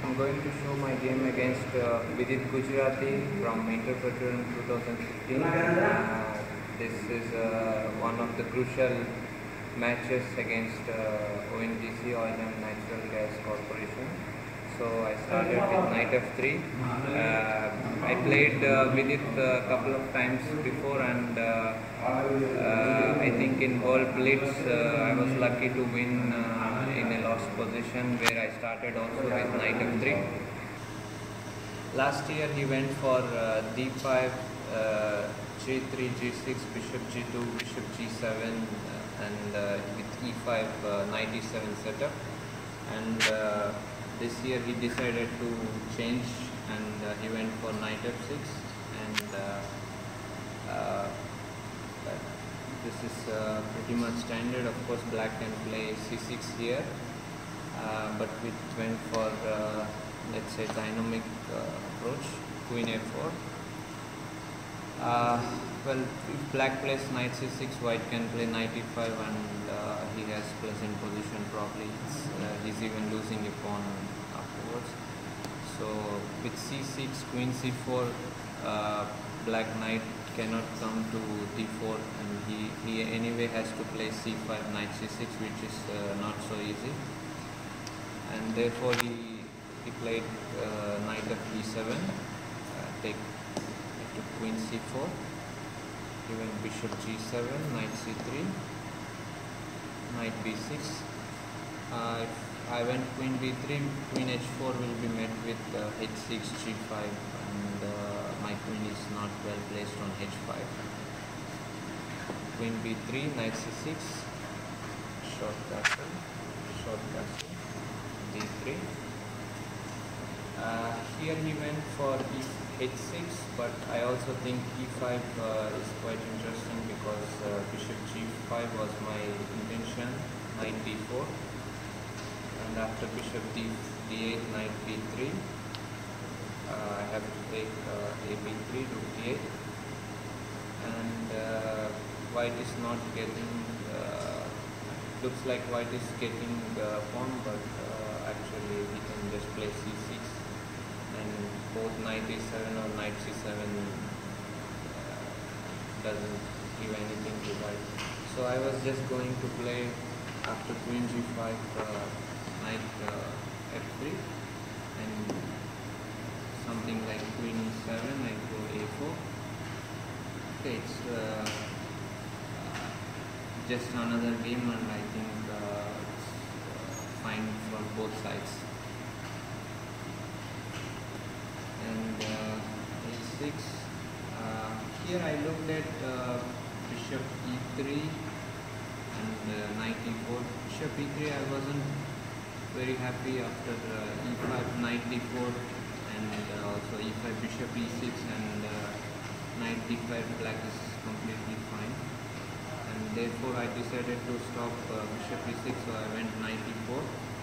I'm going to show my game against Vidit Gujrathi from Petroleum 2015. This is one of the crucial matches against ONGC, Oil and Natural Gas Corporation. So I started with knight f3. I played Vidit a couple of times before, and I think in World Blitz I was lucky to win in a lost position where I started also with knight f3. Last year he went for d5, g3, g6, bishop g2, bishop g7, and with e5 knight e7 setup. And this year he decided to change, and he went for knight f6, and this is pretty much standard. Of course black can play c6 here, but we went for let's say dynamic approach, queen a4. Well, if black plays knight c6, white can play knight e5, and he has pleasant position probably. He's even losing a pawn afterwards. So with c6, queen c4, black knight cannot come to d4, and he anyway has to play c5, knight c6, which is not so easy, and therefore he played knight of d7, take to queen c4, even bishop g7, knight c3, knight b6. If I went queen b3, queen h4 will be met with h6, g5, and my queen is not well placed on h5. Queen b3, knight c6, short castle, d3. Here he went for h6, but I also think e5 is quite interesting, because bishop g5 was my intention, knight d4, and after bishop d8, knight b3, I have to take a b3, rook d8, and white is not getting, looks like white is getting pawn, but actually he can just play c6, and both knight e7 or knight c7 doesn't give anything to white. So I was just going to play after queen g5, knight f3, and something like queen e7, I go a4. Okay, it's just another game, and I think it's fine for both sides. And a6, here I looked at bishop e3 and knight e4. Bishop e3 I wasn't very happy after e5, knight d4, and also e5, bishop e6, and knight d5, black is completely fine, and therefore I decided to stop bishop e6, so I went knight e4.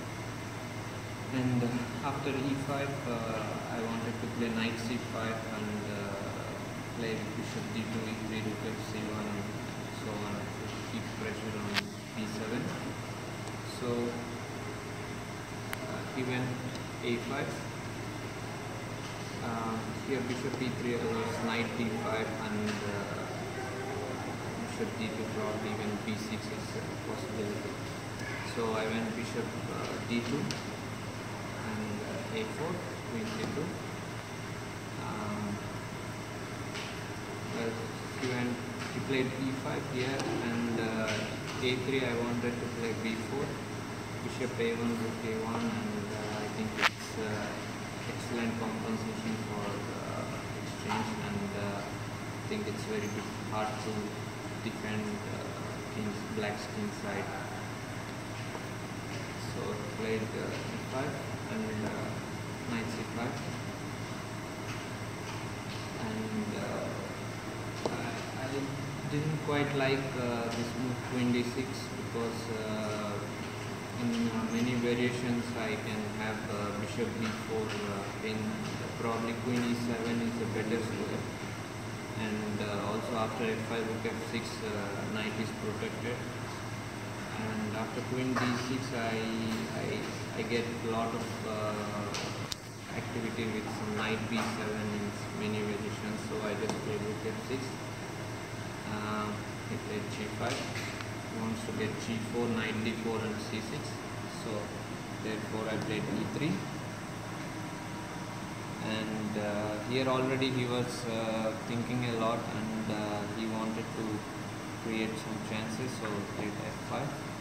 And after e5, I wanted to play knight c5 and play bishop d2, e3, rook f c1, and so on, to keep pressure on b7. So he went a5. Here bishop e3 was knight d5, and bishop d2, probably even b6 is a possibility. So I went bishop d2, and a4, queen c2. Well, he played e5 here, and a3 I wanted to play b4, bishop a1, rook a1, and I think it's excellent compensation for exchange, and I think it's very hard to defend black's king side. So played e5 and knight c5, and I didn't quite like this move queen d6, because in many variations I can have bishop d4 in, probably queen e7 is a better square, and also after f5, rook f6, knight is protected, and after queen d6 I get a lot of activity with some knight b7 in many variations, so I just played rook f6. He played g5. He wants to get g4, knight d4 and c6, so therefore I played e3. And here already he was thinking a lot, and he wanted to create some chances, so played f5.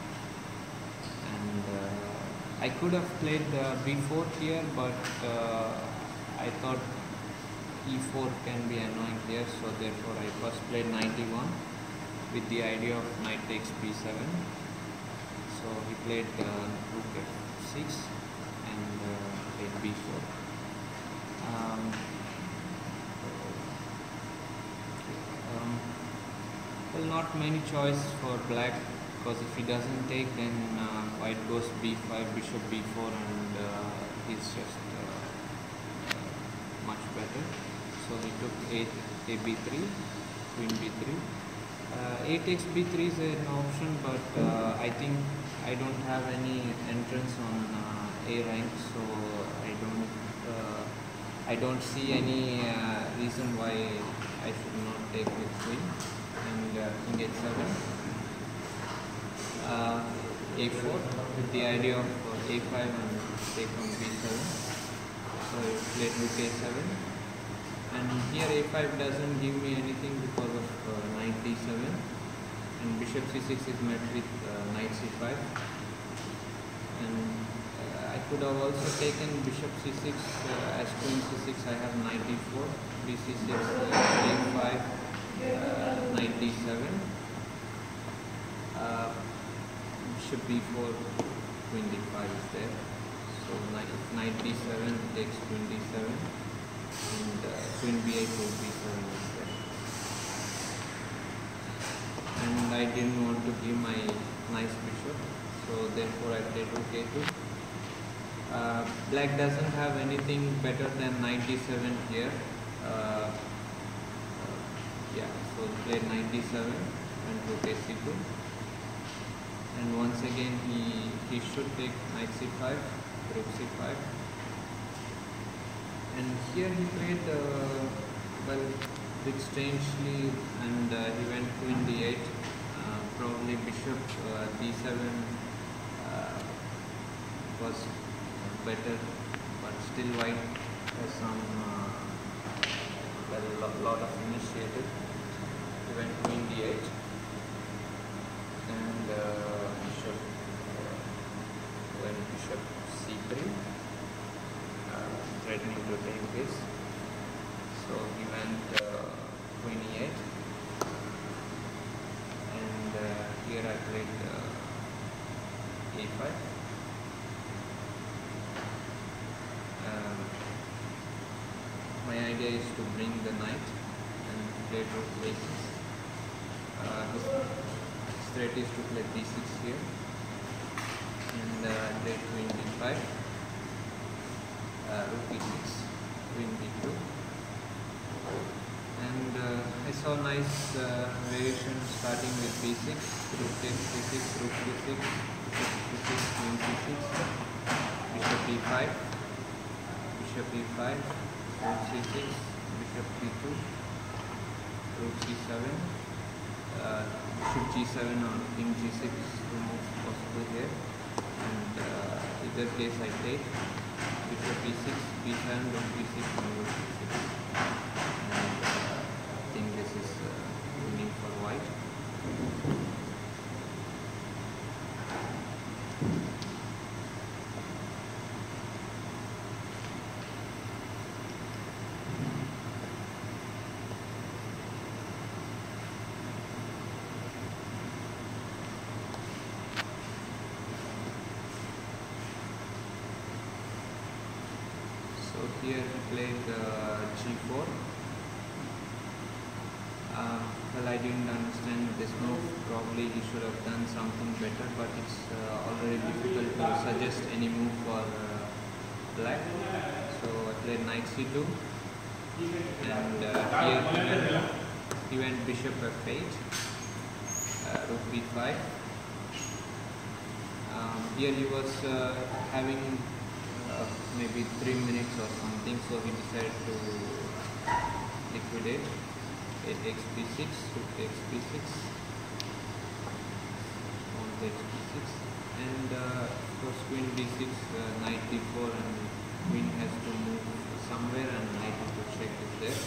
And I could have played b4 here, but I thought e4 can be annoying here, so therefore I first played knight e1 with the idea of knight takes b7. So he played rook f6 and played b4. Well, not many choice for black, because if he doesn't take, then white goes b5, bishop b4, and he's just much better. So he took a b3, queen b3. A takes b3 is an option, but I think I don't have any entrance on a rank, so I don't see any reason why I should not take with queen. And king h7, a4 with the idea of a5 and take on b7. So I played rook a7, and here a5 doesn't give me anything because of knight d7, and bishop c6 is met with knight c5. And I could have also taken bishop c6 as queen c6. I have knight d4, bc6, a5, knight d7, bishop b4, queen d5 is there. So knight d7 takes queen d7, and queen b8 to b7 is there. And I didn't want to give my nice bishop, so therefore I played rook a2. Black doesn't have anything better than knight d7 here. Yeah, so played knight d7 and rook a2. And once again he should take knight c5, rook c5. And here he played well, a bit strangely, and he went queen d8. Probably bishop d7 was better, but still white has some lot of initiative. He went queen d8 and bishop went bishop c3, threatening to take this. So he went queen e8, and here I played a5. My idea is to bring the knight and play rook a6. His threat is to play b6 here, and play queen d5, rook e6, queen b2. And I saw nice variation starting with b6, rook takes c6, rook c6, bishop c6, queen c6, bishop e5, bishop e5, rook c6, bishop c2, rook c7, bishop g7 or king g6 moves possible here, and either case I take bishop e6, b7, rook b6, and rook c6. And I think this is winning for white. Here he played g4. Well, I didn't understand this move. Probably he should have done something better, but it's already difficult to suggest any move for black. So I played knight c2, and here he went bishop f8, rook b5. Here he was having maybe 3 minutes or something, so he decided to liquidate. It takes b6, rook takes b6, pawn takes b6, and of course queen b6, knight d4, and queen has to move somewhere and knight has to check it there.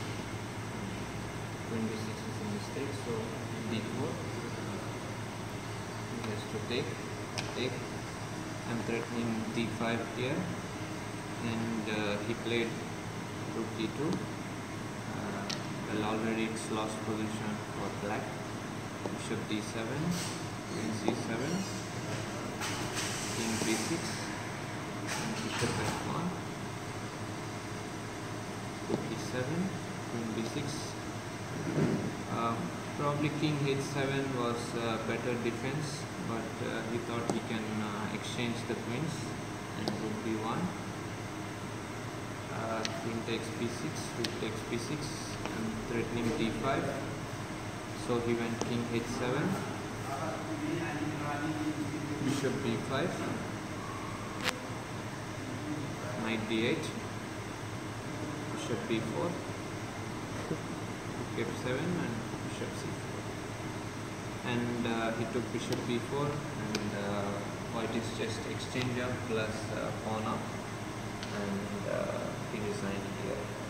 Queen b6 is a mistake, so d4, he has to take. I'm threatening d5 here, and he played rook d2. Well, already it's lost position for black. Bishop d7, queen c7, king b6, and bishop f1, rook e7, queen b6. Probably king h7 was better defense, but he thought he can exchange the queens, and rook b1. Queen takes b6, rook takes b6, and threatening d5. So he went king h7, bishop b5, knight d8, bishop b4, rook f7, and bishop c4. And he took bishop b4, and white is just exchange up plus pawn up, and he resigned here.